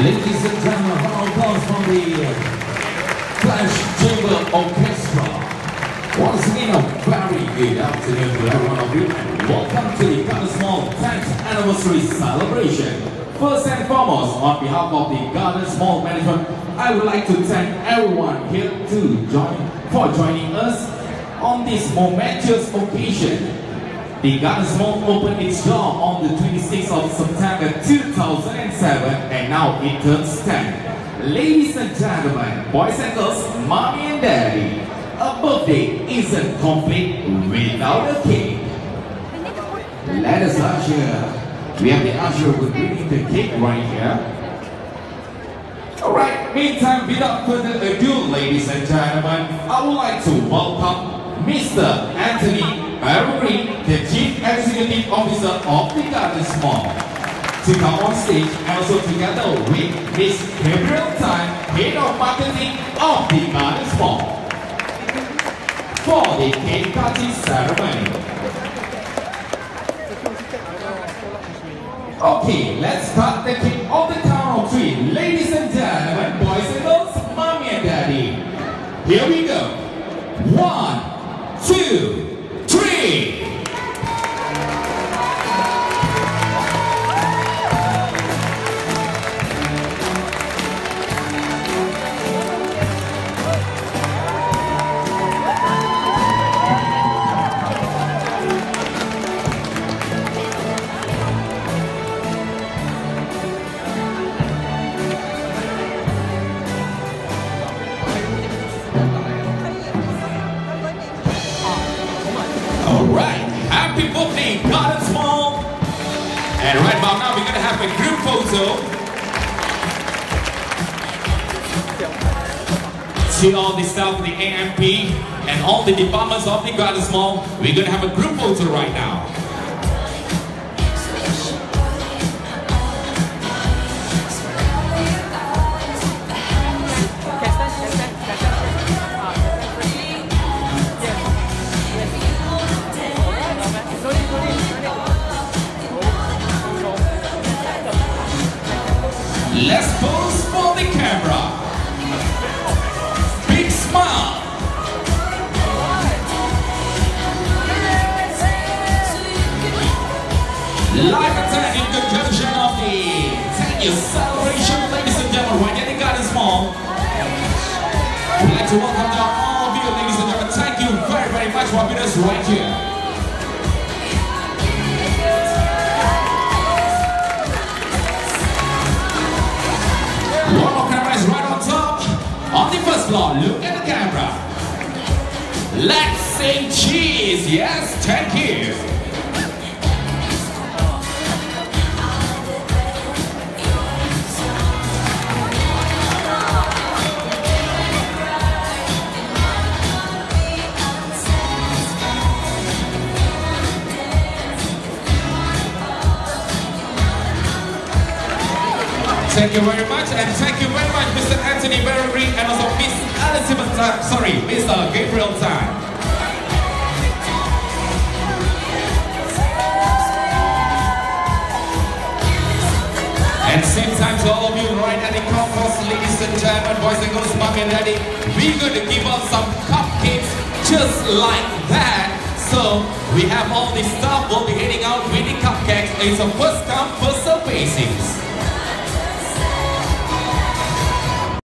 Ladies and gentlemen, round of applause from the Flash Chamber Orchestra. Once again, a very good afternoon to every one of you, and welcome to the Garden Mall 10th Anniversary Celebration. First and foremost, on behalf of the Garden Mall Management, I would like to thank everyone here for joining us on this momentous occasion. The Garden Mall opened its door on the 26th of September 2007 and now it turns 10. Ladies and gentlemen, boys and girls, mommy and daddy, a birthday isn't complete without a cake. Let us usher. We have the usher who will bring the cake right here. Alright, meantime, without further ado, ladies and gentlemen, I would like to welcome Mr. Anthony Barry, the Chief Executive Officer of the Garden Mall, to come on stage, and also together with Ms. Gabriel Tan, Head of Marketing of the Garden Mall, for the cake cutting ceremony. Okay, let's cut the cake on the count of 3. Ladies and gentlemen, boys and girls, mommy and daddy, here we go. 1, 2, 3. Alright, happy birthday, Garden Mall! And right about now, we're going to have a group photo. See all the staff of the AMP and all the departments of the Garden Mall. We're going to have a group photo right now. Let's pose for the camera. Big smile. Live attend in conjunction of the 10-year celebration, ladies and gentlemen, right at the Garden Mall. We'd like to welcome all of you, ladies and gentlemen. Thank you very, very much for being with us right here. One more camera is right on top. On the first floor, look at the camera. Let's say cheese. Yes, thank you. Thank you very much, and thank you very much, Mr. Anthony Barry, and also Miss Elizabeth Tan, Mr. Gabriel Tan. And same time to all of you right at the concourse, ladies and gentlemen, boys and girls, mommy and daddy, we're going to give out some cupcakes just like that. So we have all the staff will be heading out with the cupcakes. It's a first come, first serve basis.